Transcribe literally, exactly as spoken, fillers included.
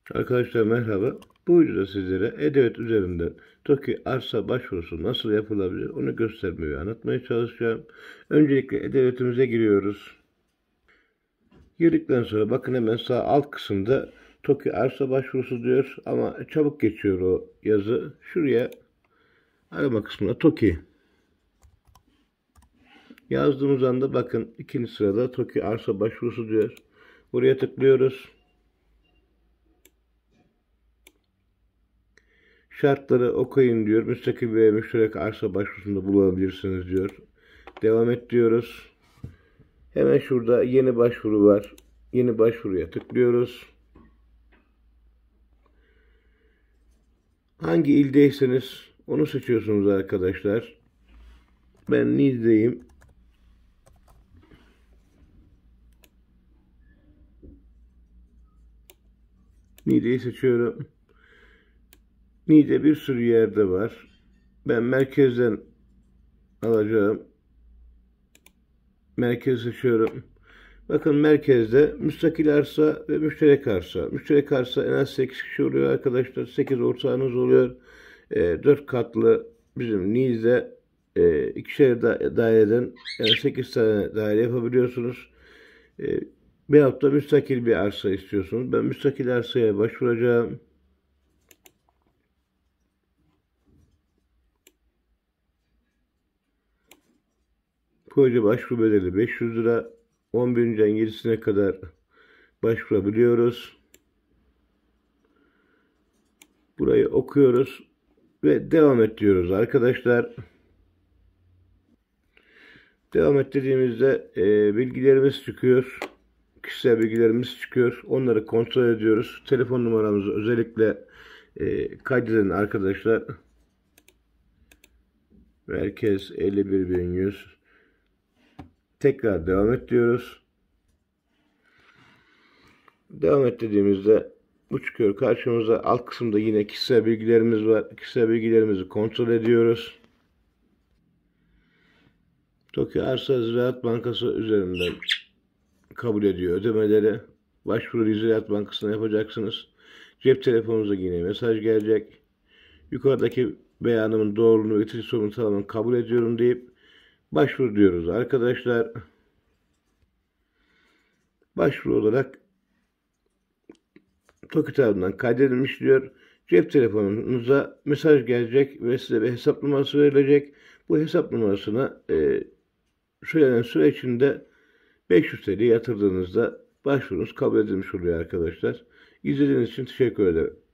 Arkadaşlar merhaba. Bu videoda sizlere E-Devlet üzerinden TOKİ arsa başvurusu nasıl yapılabilir onu göstermeyi ve anlatmaya çalışacağım. Öncelikle E-Devlet'imize giriyoruz. Girdikten sonra bakın hemen sağ alt kısımda TOKİ arsa başvurusu diyor ama çabuk geçiyor o yazı. Şuraya arama kısmına TOKİ yazdığımız anda bakın ikinci sırada TOKİ arsa başvurusu diyor. Buraya tıklıyoruz. Şartları okuyun diyor. Müstakil ve müşterek arsa başvurusunda bulunabilirsiniz diyor. Devam et diyoruz. Hemen şurada yeni başvuru var. Yeni başvuruya tıklıyoruz. Hangi ildeyseniz onu seçiyorsunuz arkadaşlar. Ben Niğde'deyim. Niğde'yi seçiyorum. Niğde bir sürü yerde var. Ben merkezden alacağım. Merkez seçiyorum. Bakın merkezde müstakil arsa ve müşterek arsa. Müşterek arsa en az sekiz kişi oluyor arkadaşlar. sekiz ortağınız oluyor. E, dört katlı bizim Niğde'de e, ikişer da daireden yani sekiz tane daire yapabiliyorsunuz. E, veyahut da müstakil bir arsa istiyorsunuz. Ben müstakil arsaya başvuracağım. Proje başvuru bedeli beş yüz lira. on birinden yedisine kadar başvurabiliyoruz. Burayı okuyoruz ve devam et diyoruz arkadaşlar. Devam et dediğimizde e, bilgilerimiz çıkıyor. Kişisel bilgilerimiz çıkıyor. Onları kontrol ediyoruz. Telefon numaramızı özellikle e, kaydedin arkadaşlar. Merkez elli bir bin yüz. Tekrar devam et diyoruz. Devam et dediğimizde bu çıkıyor karşımıza. Alt kısımda yine kişisel bilgilerimiz var. Kişisel bilgilerimizi kontrol ediyoruz. TOKİ Arsa Ziraat Bankası üzerinden kabul ediyor ödemeleri. Başvuru Ziraat Bankası'na yapacaksınız. Cep telefonunuza yine mesaj gelecek. Yukarıdaki beyanımın doğruluğunu ve getiri sorunu tamamen kabul ediyorum deyip başvuru diyoruz arkadaşlar. Başvuru olarak TOKİ tarafından kaydedilmiş diyor. Cep telefonunuza mesaj gelecek ve size bir hesap numarası verilecek. Bu hesap numarasına e, söylenen süre içinde beş yüz TL yatırdığınızda başvurunuz kabul edilmiş oluyor arkadaşlar. İzlediğiniz için teşekkür ederim.